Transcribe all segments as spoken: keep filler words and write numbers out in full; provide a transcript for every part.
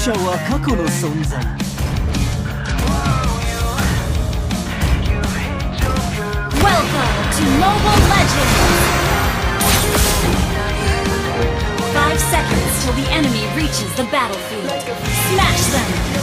者は過去の存在。 Welcome to Mobile Legends! Five seconds till the enemy reaches the battlefield. Smash them!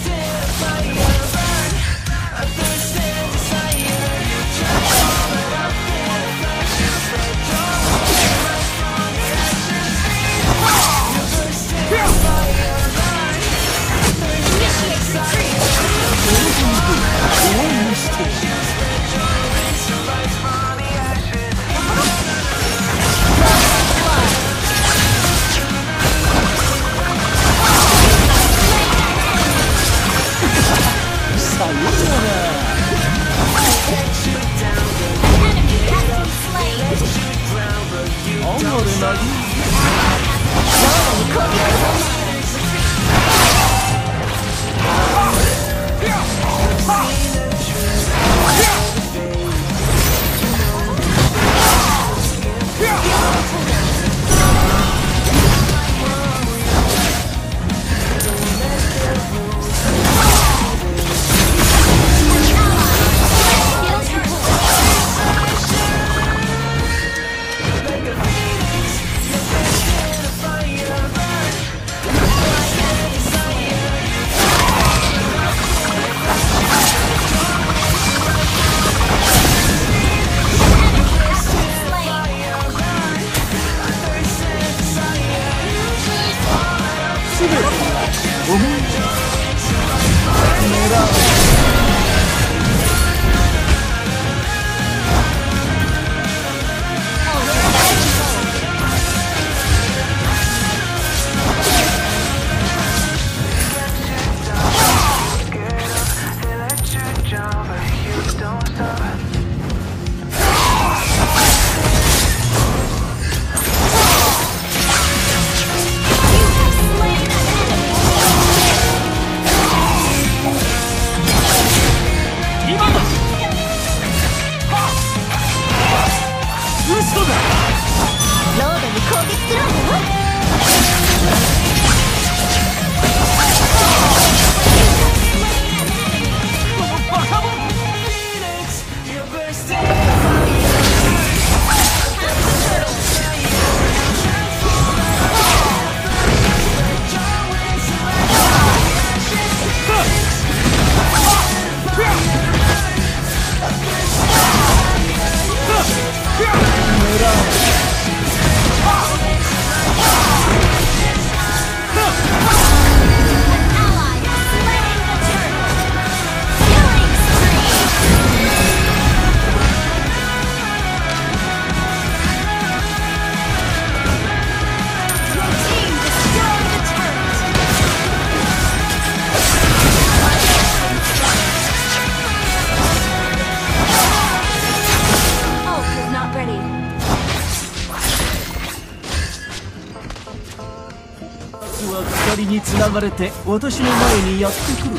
ふたりにつながれて私の前にやってくる。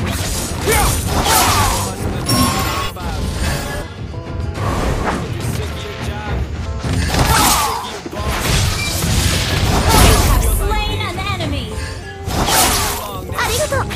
ありがとう。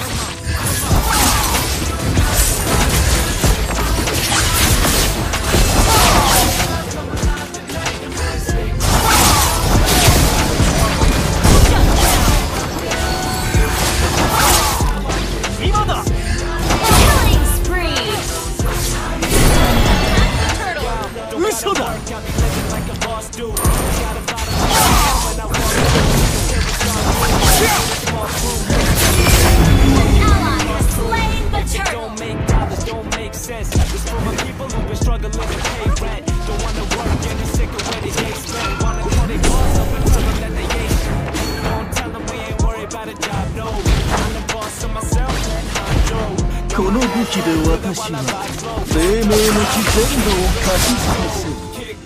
この武器で私は黎明の地全土を貸し尽くす。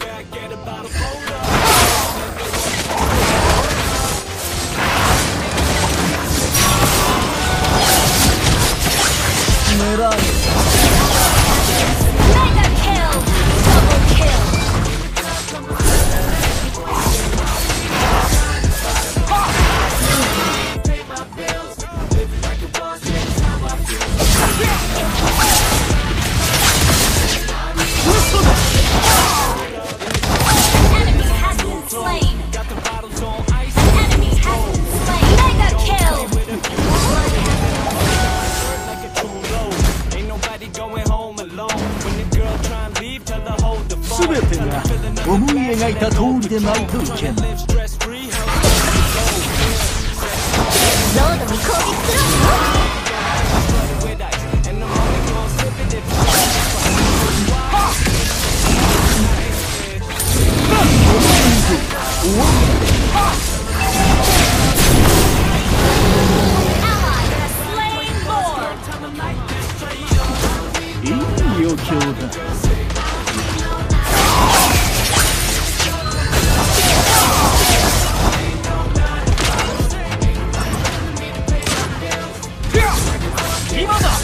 狙え。 いた通りでないといけん。 ロードに攻撃する。 いい余興だ。今だ。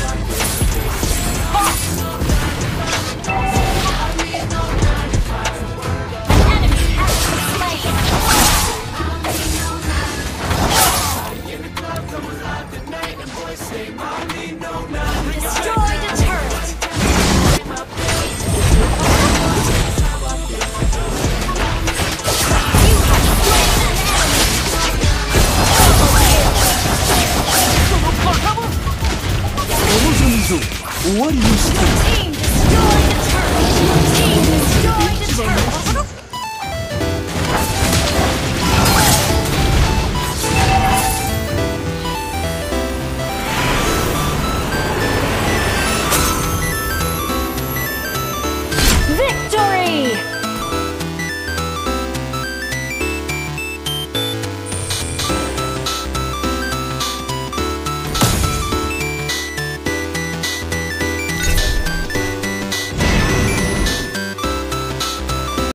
終わりにした。 Team destroyed a turret. Team destroyed a turret.